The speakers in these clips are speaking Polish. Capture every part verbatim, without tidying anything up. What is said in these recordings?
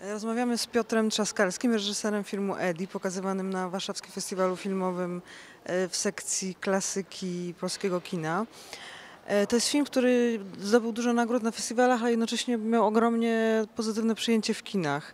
Rozmawiamy z Piotrem Trzaskalskim, reżyserem filmu Eddie, pokazywanym na Warszawskim Festiwalu Filmowym w sekcji klasyki polskiego kina. To jest film, który zdobył dużo nagród na festiwalach, ale jednocześnie miał ogromnie pozytywne przyjęcie w kinach.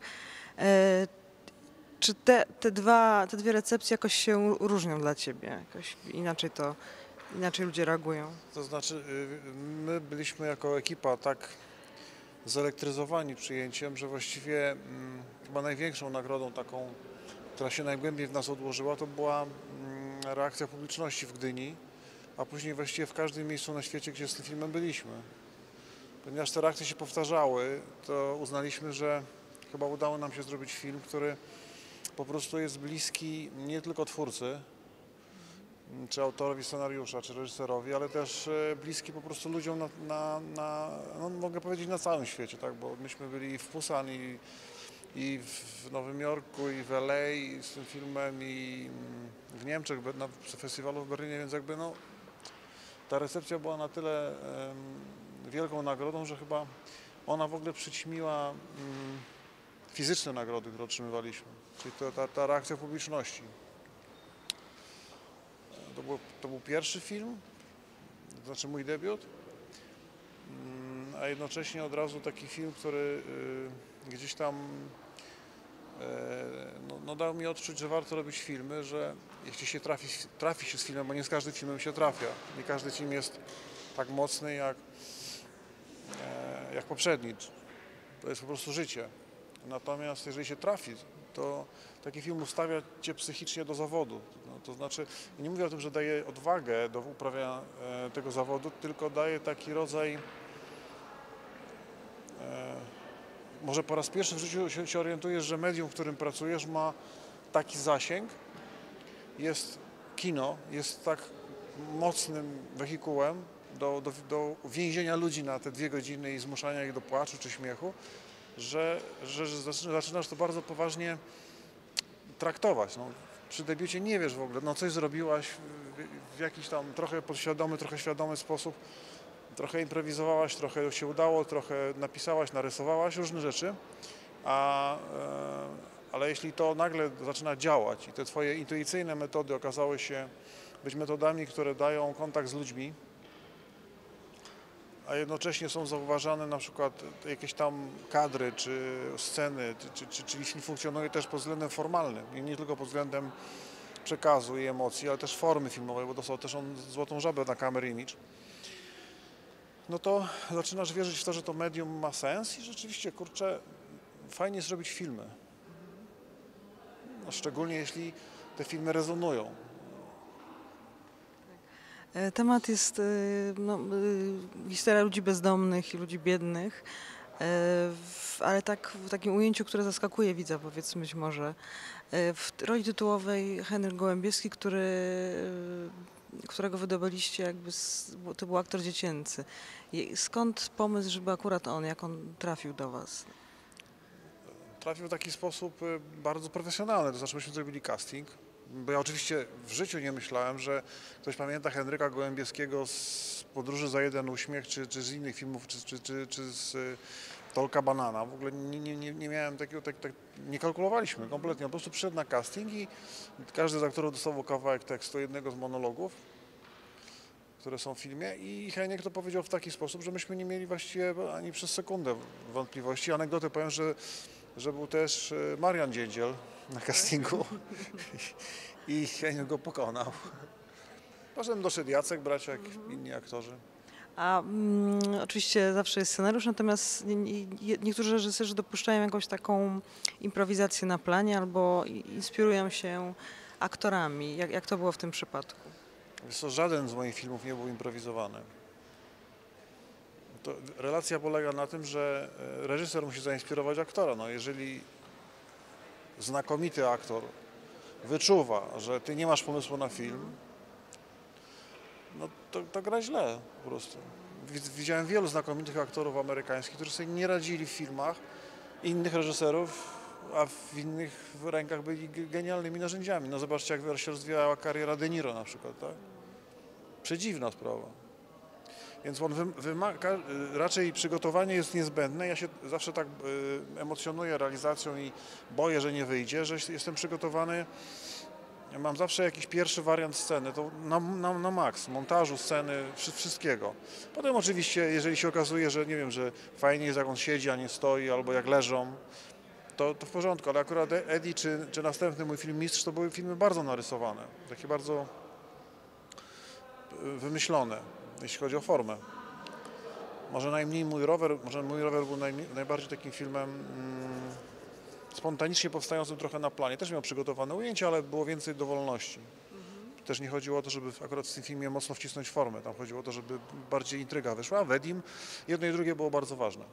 Czy te, te, dwa, te dwie recepcje jakoś się różnią dla ciebie? Jakoś inaczej to, inaczej ludzie reagują? To znaczy, my byliśmy jako ekipa tak zelektryzowani przyjęciem, że właściwie mm, chyba największą nagrodą taką, która się najgłębiej w nas odłożyła, to była mm, reakcja publiczności w Gdyni, a później właściwie w każdym miejscu na świecie, gdzie z tym filmem byliśmy. Ponieważ te reakcje się powtarzały, to uznaliśmy, że chyba udało nam się zrobić film, który po prostu jest bliski nie tylko twórcy, czy autorowi scenariusza, czy reżyserowi, ale też bliski po prostu ludziom na, na, na no mogę powiedzieć na całym świecie, tak? Bo myśmy byli w Pusan i, i w Nowym Jorku, i w L A i z tym filmem, i w Niemczech, na festiwalu w Berlinie, więc jakby no ta recepcja była na tyle um, wielką nagrodą, że chyba ona w ogóle przyćmiła um, fizyczne nagrody, które otrzymywaliśmy, czyli to, ta, ta reakcja publiczności. To był, to był pierwszy film, to znaczy mój debiut, a jednocześnie od razu taki film, który gdzieś tam no, no dał mi odczuć, że warto robić filmy, że jeśli się trafi, trafi się z filmem, bo nie z każdym filmem się trafia, nie każdy film jest tak mocny jak, jak poprzedni, to jest po prostu życie. Natomiast jeżeli się trafi, to taki film ustawia cię psychicznie do zawodu. No, to znaczy, nie mówię o tym, że daje odwagę do uprawiania e, tego zawodu, tylko daje taki rodzaj, e, może po raz pierwszy w życiu się, się orientujesz, że medium, w którym pracujesz, ma taki zasięg, jest kino, jest tak mocnym wehikułem do, do, do więzienia ludzi na te dwie godziny i zmuszania ich do płaczu czy śmiechu, że, że, że zaczynasz to bardzo poważnie traktować. No, przy debiucie nie wiesz w ogóle, no coś zrobiłaś w, w jakiś tam trochę podświadomy, trochę świadomy sposób, trochę improwizowałaś, trochę się udało, trochę napisałaś, narysowałaś, różne rzeczy, a, e, ale jeśli to nagle zaczyna działać i te twoje intuicyjne metody okazały się być metodami, które dają kontakt z ludźmi, a jednocześnie są zauważane na przykład jakieś tam kadry czy sceny, czy, czy, czyli film funkcjonuje też pod względem formalnym, i nie tylko pod względem przekazu i emocji, ale też formy filmowej, bo dostał też on złotą żabę na Camera Image, no to zaczynasz wierzyć w to, że to medium ma sens i rzeczywiście, kurczę, fajnie jest robić filmy. No, szczególnie jeśli te filmy rezonują. Temat jest no, historia ludzi bezdomnych i ludzi biednych, ale tak w takim ujęciu, które zaskakuje widza, powiedzmy być może. W roli tytułowej Henryk Gołębieski, który, którego wydobyliście jakby, z, bo to był aktor dziecięcy. Skąd pomysł, żeby akurat on, jak on trafił do was? Trafił w taki sposób bardzo profesjonalny, to znaczy myśmy zrobili casting. Bo ja oczywiście w życiu nie myślałem, że ktoś pamięta Henryka Gołębieskiego z Podróży za jeden uśmiech, czy, czy z innych filmów, czy, czy, czy, czy z Tolka Banana. W ogóle nie, nie, nie miałem takiego, tak, tak, nie kalkulowaliśmy kompletnie. On po prostu przyszedł na casting i każdy z aktorów dostał kawałek tekstu jednego z monologów, które są w filmie, i Heniek to powiedział w taki sposób, że myśmy nie mieli właściwie ani przez sekundę wątpliwości. Anegdotę powiem, że, że był też Marian Dziędziel na castingu i Heniek go pokonał. Potem doszedł Jacek Braciak, inni aktorzy. A mm, oczywiście zawsze jest scenariusz, natomiast nie, nie, niektórzy reżyserzy dopuszczają jakąś taką improwizację na planie albo inspirują się aktorami. Jak, jak to było w tym przypadku? Wiesz co, żaden z moich filmów nie był improwizowany. To relacja polega na tym, że reżyser musi zainspirować aktora. No, jeżeli znakomity aktor wyczuwa, że ty nie masz pomysłu na film, no to, to gra źle po prostu. Widziałem wielu znakomitych aktorów amerykańskich, którzy sobie nie radzili w filmach innych reżyserów, a w innych rękach byli genialnymi narzędziami. No zobaczcie, jak się rozwijała kariera De Niro na przykład, tak? Przedziwna sprawa. Więc on wym- wymaga, y, raczej przygotowanie jest niezbędne. Ja się zawsze tak y, emocjonuję realizacją i boję, że nie wyjdzie, że jestem przygotowany. Mam zawsze jakiś pierwszy wariant sceny, to na, na, na maks, montażu sceny, wszy- wszystkiego. Potem oczywiście, jeżeli się okazuje, że nie wiem, że fajnie jest jak on siedzi, a nie stoi, albo jak leżą, to, to w porządku, ale akurat Eddie czy, czy następny mój film Mistrz to były filmy bardzo narysowane, takie bardzo y, wymyślone, jeśli chodzi o formę. Może najmniej Mój rower, może Mój rower był najmniej, najbardziej takim filmem mm, spontanicznie powstającym trochę na planie. Też miał przygotowane ujęcia, ale było więcej dowolności. Też nie chodziło o to, żeby akurat w tym filmie mocno wcisnąć formę. Tam chodziło o to, żeby bardziej intryga wyszła, a w Edim jedno i drugie było bardzo ważne.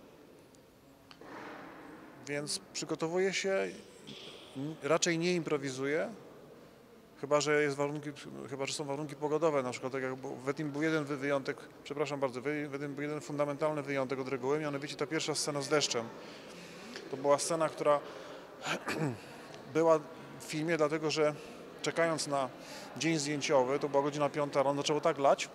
Więc przygotowuję się, n- raczej nie improwizuję, chyba że, jest warunki, chyba, że są warunki pogodowe, na przykład tak jak było- w Edim był jeden wy- wyjątek, przepraszam bardzo, w Edim był jeden fundamentalny wyjątek od reguły, mianowicie ta pierwsza scena z deszczem. To była scena, która była w filmie, dlatego że czekając na dzień zdjęciowy, to była godzina piąta rano, zaczęło tak lać,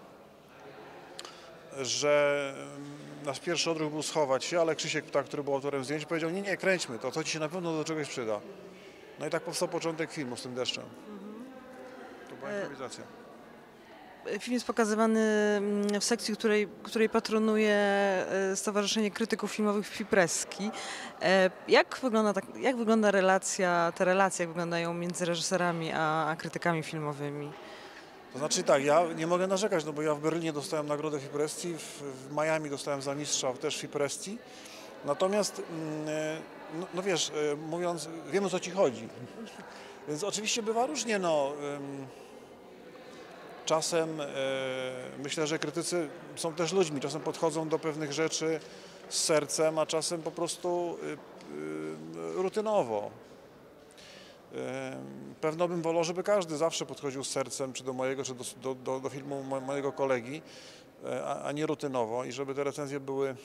że nasz pierwszy odruch był schować się, ale Krzysiek Ptak, który był autorem zdjęć, powiedział: nie, nie, kręćmy to, to ci się na pewno do czegoś przyda. No i tak powstał początek filmu z tym deszczem. To była improwizacja. Film jest pokazywany mm, w sekcji, której, której patronuje e, Stowarzyszenie Krytyków Filmowych Fipreski. E, Jak wygląda, tak, jak wygląda relacja, te relacje, jak wyglądają między reżyserami a, a krytykami filmowymi? To znaczy tak, ja nie mogę narzekać, no bo ja w Berlinie dostałem nagrodę Fipresti, w, w Miami dostałem za mistrza też Fipresti. Natomiast, mm, e, no, no wiesz, e, mówiąc, wiem o co ci chodzi. Więc oczywiście bywa różnie, no. ym, Czasem e, myślę, że krytycy są też ludźmi, czasem podchodzą do pewnych rzeczy z sercem, a czasem po prostu y, y, rutynowo. E, Pewno bym wolał, żeby każdy zawsze podchodził z sercem, czy do mojego, czy do, do, do, do filmu mo- mojego kolegi, e, a, a nie rutynowo i żeby te recenzje były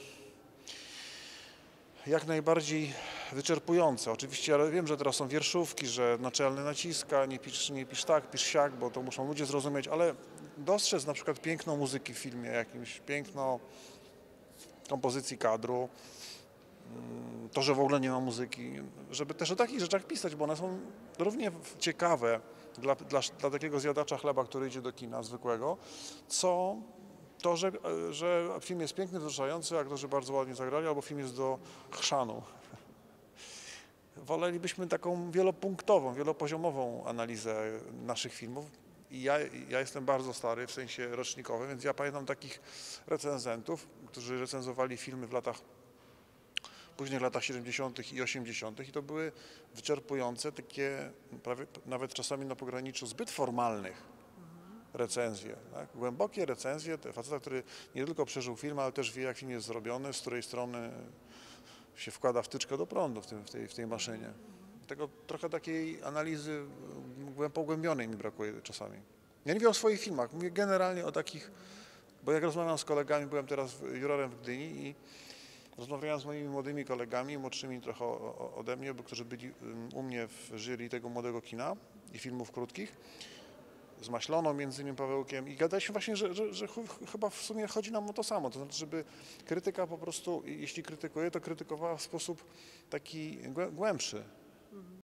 jak najbardziej wyczerpujące. Oczywiście, ale wiem, że teraz są wierszówki, że naczelny naciska, nie pisz, nie pisz tak, pisz siak, bo to muszą ludzie zrozumieć, ale dostrzec na przykład piękno muzyki w filmie jakimś, piękno kompozycji kadru, mm, to, że w ogóle nie ma muzyki, żeby też o takich rzeczach pisać, bo one są równie ciekawe dla, dla, dla takiego zjadacza chleba, który idzie do kina zwykłego, co to, że, że film jest piękny, wzruszający, aktorzy bardzo ładnie zagrali, albo film jest do chrzanu. Wolelibyśmy taką wielopunktową, wielopoziomową analizę naszych filmów. I ja, ja jestem bardzo stary, w sensie rocznikowym, więc ja pamiętam takich recenzentów, którzy recenzowali filmy w latach, później w latach siedemdziesiątych i osiemdziesiątych i to były wyczerpujące, takie prawie, nawet czasami na pograniczu zbyt formalnych recenzje. Tak? Głębokie recenzje, te faceta, który nie tylko przeżył film, ale też wie, jak film jest zrobiony, z której strony się wkłada wtyczkę do prądu w, tym, w, tej, w tej maszynie. Tego trochę takiej analizy głę- pogłębionej mi brakuje czasami. Ja nie mówię o swoich filmach, mówię generalnie o takich, bo jak rozmawiam z kolegami, byłem teraz jurorem w Gdyni i rozmawiałem z moimi młodymi kolegami, młodszymi trochę o, o, ode mnie, bo którzy byli um, u mnie w jury tego młodego kina i filmów krótkich, z Maśloną, między innymi Pawełkiem i gadaliśmy właśnie, że, że, że ch- chyba w sumie chodzi nam o to samo, to znaczy, żeby krytyka po prostu, jeśli krytykuje, to krytykowała w sposób taki głę- głębszy.